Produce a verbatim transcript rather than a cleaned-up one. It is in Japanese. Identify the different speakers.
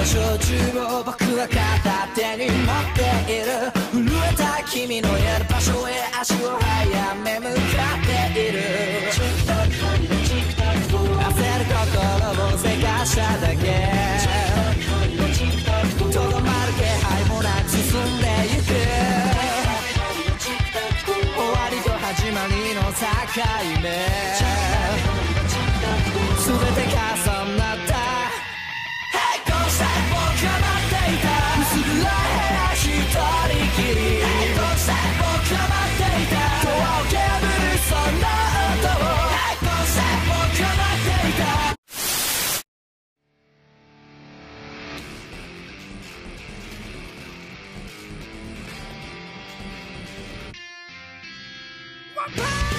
Speaker 1: 焼酎を僕は片手に持っている。震えた君のいる場所へ足を早め向かっている。焦る心をせかしただけ、とどまる気配もなく進んでゆく。終わりと始まりの境目、全て重なった並行した僕は待っていた。薄暗い部屋一人きり、並行した僕は待っていた。ドアを破るそんな音を並行した僕は待っていた。What?